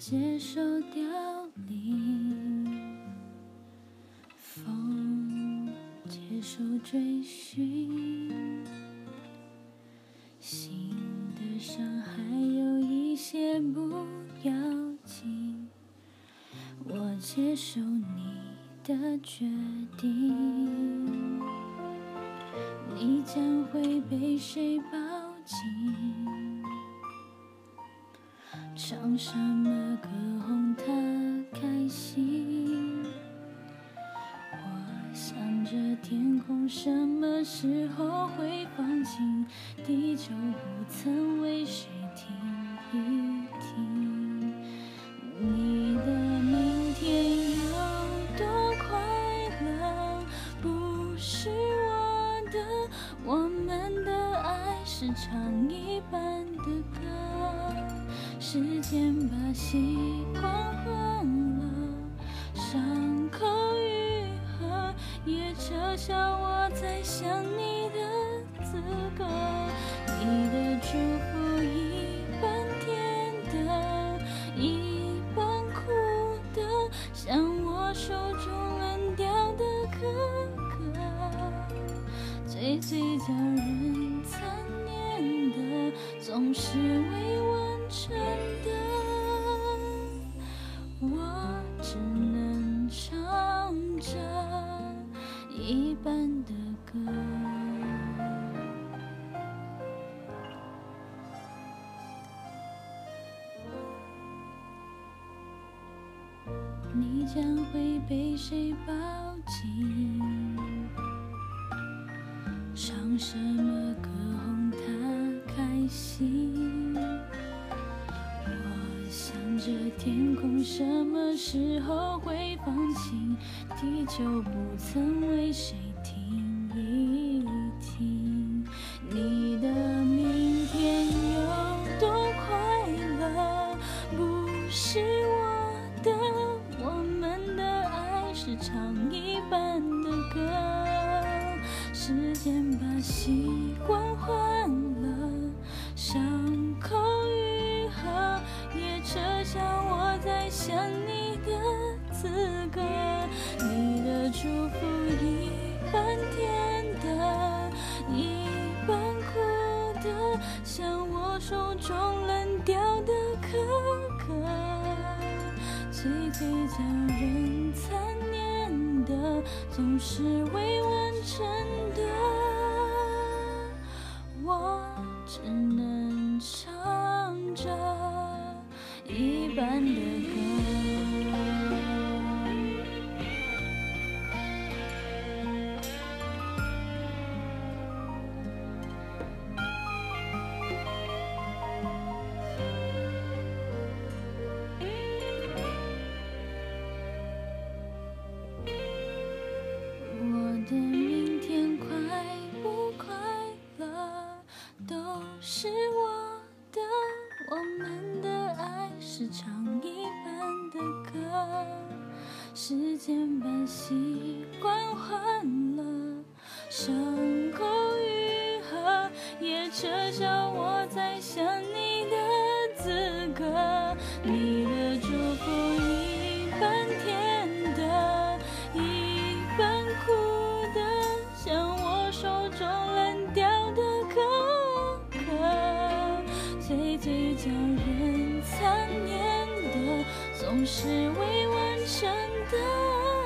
接受凋零，风接受追寻，心的伤还有一些不要紧，我接受你的决定，你将会被谁抱紧？唱什么歌哄他开心？我想着天空什么时候会放晴，地球不曾为谁停一停。你的明天有多快乐，不是我的，我们的爱是唱一半的歌，时间把习惯换了，伤口愈合，也撤销我再想你的资格。你的祝福一半甜的，一半苦的，像我手中冷掉的可可。最叫人残念的，总是未完成的，我只能唱着一半的歌。你将会被谁抱紧？唱什么歌哄他开心？我想着天空什么时候会放晴，地球不曾为谁停一停。你的明天有多快乐，不是我的，我们的爱是唱一半的歌，时间把习惯换了，伤口愈合，也撤销我再想你的资格。你的祝福一半甜的，一半苦的，像我手中冷掉的可可。最叫人残念的，总是未完成的，我只能唱着一半的歌。我的明天快不快乐，都是我的，我们的爱是唱一半的歌，时间把习惯换了，伤口愈合，也撤销我再想你的资格。你的祝福一半甜的，一半苦的，像我手中冷掉的可可。最叫人残念的，总是未完成的。